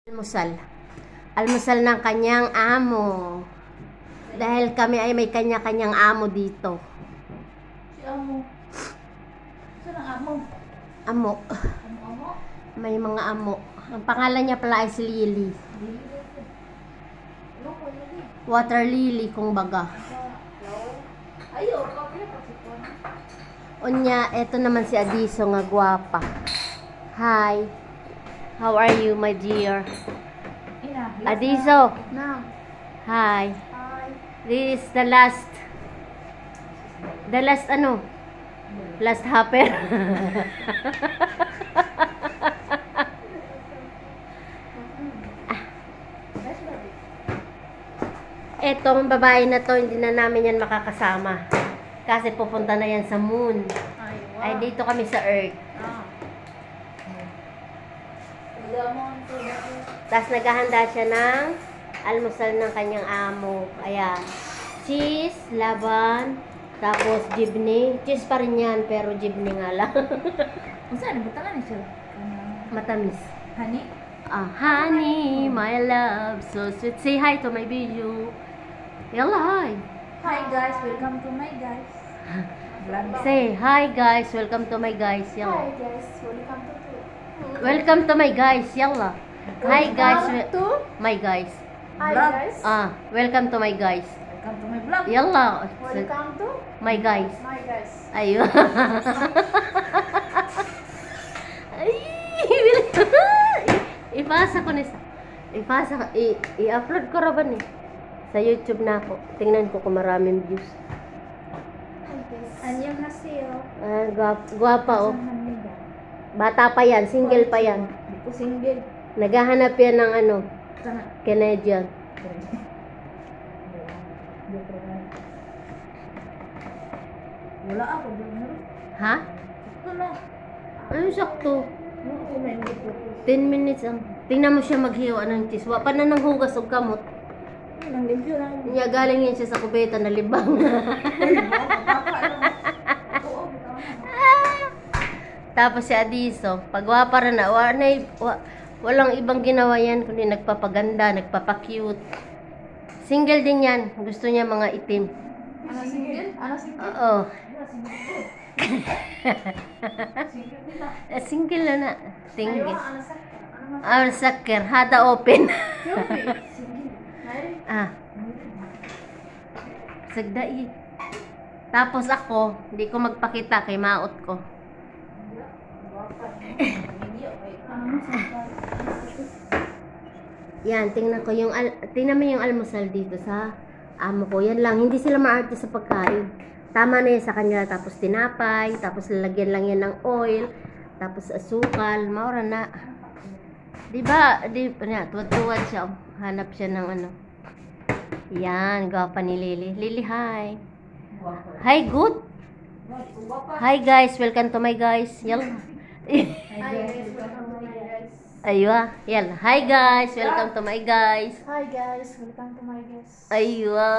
Almusal. Almusal ng kanyang amo. Dahil kami ay may kanya-kanyang amo dito. Si amo. Saan ang amo? Amo. Amo? May mga amo. Ang pangalan niya pala ay si Lily. Water lily kung baga. Ayo, kapila pa si Juan. Unya, eto naman si Adiso nga gwapa. Hi. How are you, my dear? Adiso. Na. Hi. Hi. This is the last ano? Last hopper. Etong babae na to, hindi na namin yan makakasama. Kasi pupunta na yan sa moon. Ay, dito kami sa Earth. Tapos naghahanda siya ng almusal ng kanyang amo. Ayan. Cheese, laban, tapos jibni. Cheese pa rin yan, pero jibni nga lang. Saan? Butangan na siya. Matamis. Honey? Honey, my love, so sweet. Say hi to my video. Yalla, hi. Hi guys, welcome to my guys. Say hi guys, welcome to my guys. Yalla. Hi guys, welcome to Welcome to my guys. Yalla. Hi guys, to my guys. Hi guys. Welcome to my guys. Welcome to my vlog. Yalla. Welcome to My guys. my guys. Ayun. Ay, ipasa ko ni i-upload ko ra ba ni sa YouTube na ako. Tingnan ko kung maraming views. Hi guys. Annyeonghaseyo. Gwapa oh. Bata pa yan, single pa yan. Hindi ko single. Naghahanap yan ng ano, Sana. Canadian. Wala ako. Ha? Ito na. Ano sakto? 10 10 minutes ang. Tingnan mo siya maghiwa ng cheese. Wa pa na nang hugas og kamot. Nang limpyo lang. Niya galing yan siya sa kubeta na libang. Tapos si Adiso, pagwapa rin na, walang ibang ginawa yan, kundi nagpapaganda, nagpapacute. Single din yan. Gusto niya mga itim. Ano single? Ano single? Oo. Single na na. Single. Saker. Hada open. Sagdai. Tapos ako, hindi ko magpakita kay maot ko. Yan, tingnan mo yung almusal dito sa amo ko. Yan lang, hindi sila maarte sa pagkain. Tama na yan sa kanila, tapos tinapay, tapos lalagyan lang yan ng oil, tapos asukal, maura na. Diba, tuwad-tuwad siya. Hanap siya ng ano. Yan, gwapa ni Lily. Lily, hi. Hi, good. Hi guys, welcome to my guys. Yalla. Hi guys, welcome to my guys. Aywa, yalla. Hi guys, welcome to my guys. Hi guys, welcome to my guys. Aywa.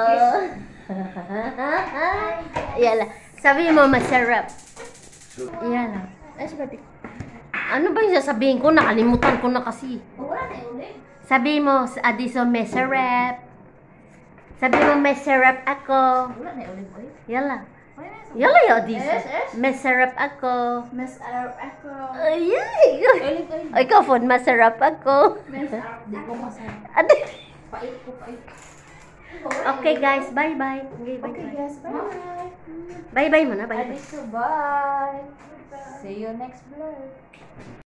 Yalla. Sabi mo masarap. Yalla. Ay, sabi. Ano ba yung sasabihin ko? Nakalimutan ko na kasi. Wala na yun eh. Sabi mo, Adiso, masarap. Sabi mo, masarap ako. Wala na yun eh. Yalla. Yalla yung Adiso. Yes. Masarap ako. Mas Arab ako. Ay, Oiling. ikaw po, masarap ako. Mas Arab. Di ko masarap. Pait ko, pait. Okay guys, bye-bye. Okay, Okay bye-bye. guys, bye. Bye-bye muna, bye-bye. Adiso, bye. See you next vlog.